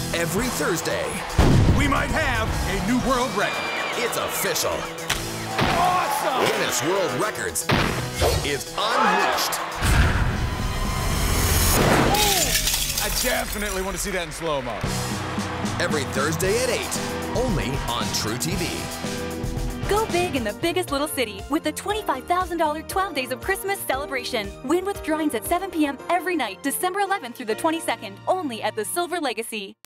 every Thursday. We might have a new world record. It's official. Awesome! Guinness World Records is unleashed. I definitely want to see that in slow-mo. Every Thursday at 8, only on True TV. Go big in the biggest little city with the $25,000 12 Days of Christmas celebration. Win with drawings at 7 p.m. every night, December 11th through the 22nd, only at the Silver Legacy.